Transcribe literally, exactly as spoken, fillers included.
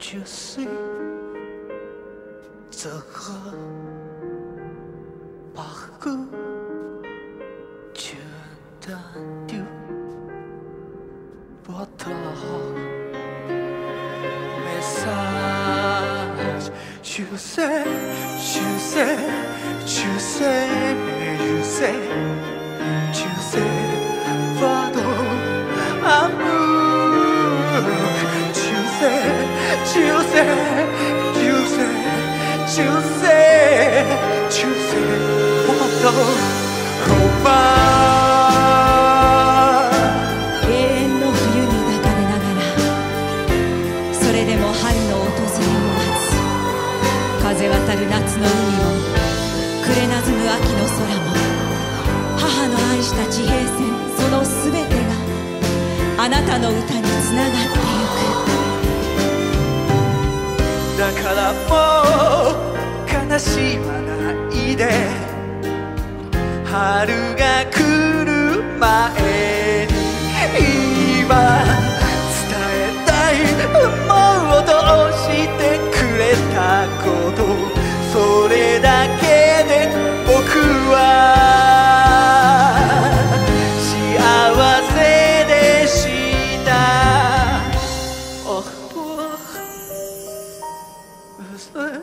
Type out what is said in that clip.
je suis heureux parcours tu donnes du votre message. Je sais, je sais, je sais, je sais, je sais, pardon, amour. Je sais, je sais, je sais, je sais, je sais, pardon, roman. 風渡る夏の海も暮れなずむ秋の空も母の愛した地平線そのすべてがあなたの歌につながってゆく。 だからもう悲しまないで春が来る前に今伝えたいもうどうしてくれたことそれだけで僕は幸せでした。Oh, oh,